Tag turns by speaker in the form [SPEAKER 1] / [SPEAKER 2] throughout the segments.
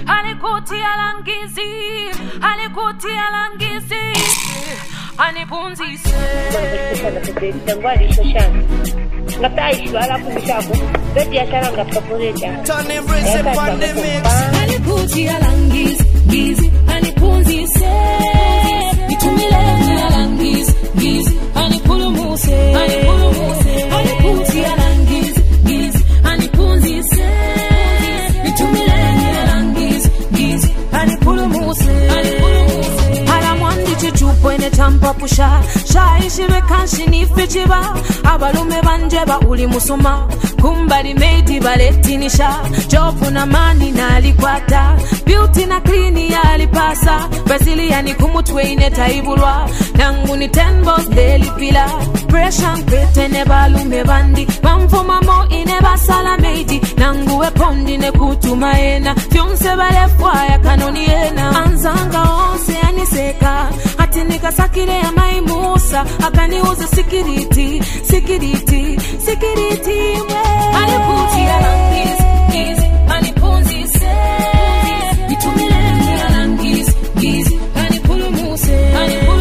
[SPEAKER 1] Alikuti alangizi, alikuti alangizi, anipunzise. Alikuti alangizi, gizi, anipunzise. Itumile alangizi, gizi, anipulumuse. Alikuti alangizi, gizi, anipunzise. Itumile alangizi, gizi, anipulumuse. Alamwandi chichupo ine champa pusha. Shaishibe kanshi nifichiba. Abalume banjeba uli musuma. Kumbali meiti baletinisha. Jofu na mani na alikwata. Beauty na klini ya alipasa. Braziliani kumutwe ine taibulwa. Nangu ni 10 boss daily pila. Pressure mpete ne balume bandi. Bamfuma mo ine basala meiti. Nangu we pondi ne kutumaena. Fyonse bale fwaya kanoni ena. Anzanga onse aniseka. Atinika sakire ya maimusa. Akaniuza sikiriti, sikiriti, sikiriti mwe. Alikuti alangizi, gizi, anipunzise. Itumile alangizi, gizi, anipulumuse.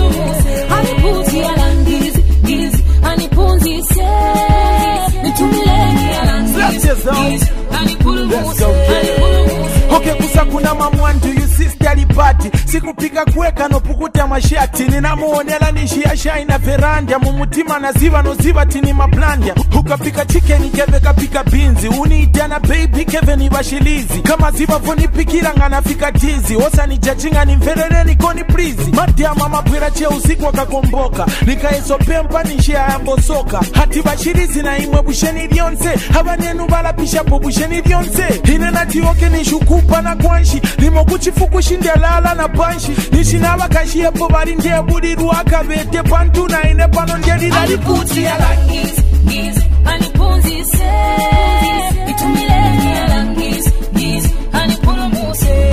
[SPEAKER 1] Alikuti alangizi, gizi, anipunzise. Itumile alangizi, gizi, anipulumuse.
[SPEAKER 2] Okay, kusa kuna mamwandu you sister alipati. Sikupika kuweka no pukuta mashati. Ninamuonela nishia shaina veranda. Mumutima na ziva no ziva tini maplandia. Ukapika chicken keve kapika binzi. Uniitana baby keve ni bashilizi. Kama ziva voni pikira ngana fika tizi. Osa ni jachinga ni mferere ni koni please. Madia mama pwera che usiku wakakomboka. Nika eso pempa nishia yambo soka. Hati bashilizi na imwe busheni dionse. Haba nenu bala pisha po busheni dionse. Hinenati oke ni shukupa na kwanshi. Limo kuchifuku shindelala na panshi. Nishinaba kashi epo bari nje budi ruaka bete pantu na ine pano njeri na
[SPEAKER 1] alikuti alangizi, gizi, anipunzise. Itumile alangizi, gizi, anipulumuse.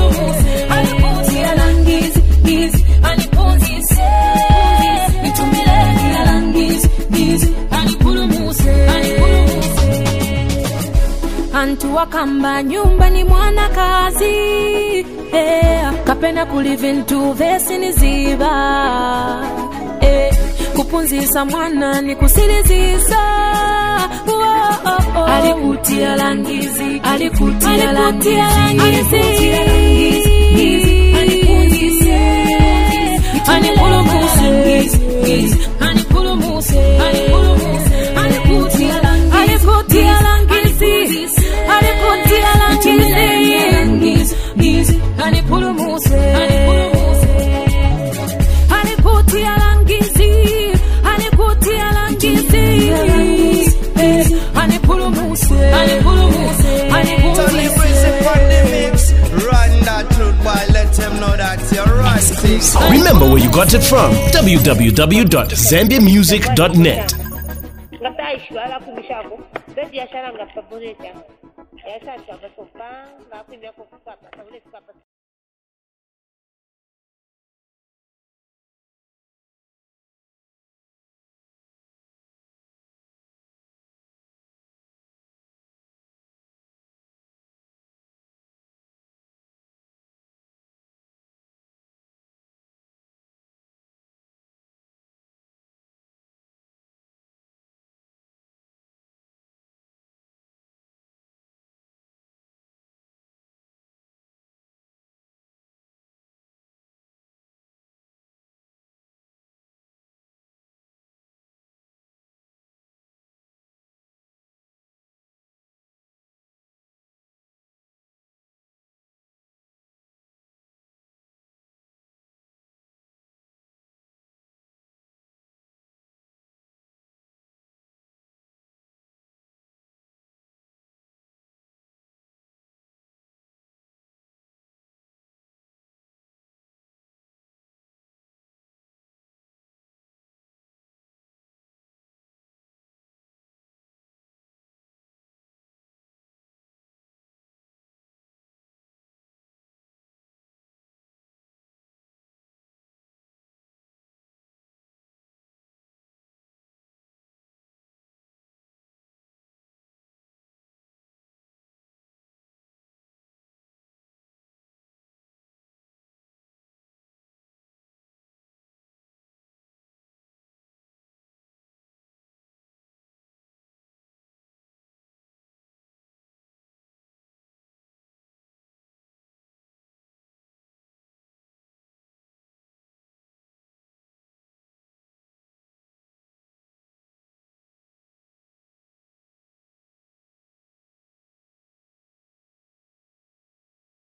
[SPEAKER 1] Alikuti alangizi, gizi, anipunzise. Itumile alangizi, gizi, anipulumuse. Kantu wakamba nyumba ni mwana kazi. Kapena kulivintu vesi niziba. Kupunzisa mwana ni kusilizisa. Alikuti alangizi, alikuti alangizi, anipunzise. Anipulumuse, anipulumuse. Alikuti alangizi, alikuti alangizi, gizi, anipulumuse. Alikuti alangizi, alikuti alangizi, anipulumuse.
[SPEAKER 3] Run that truth, boy, let them know that you're right.
[SPEAKER 4] Remember where you got it from. www.zambiamusic.net.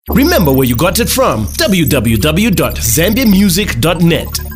[SPEAKER 4] Remember where you got it from. www.zambiamusic.net.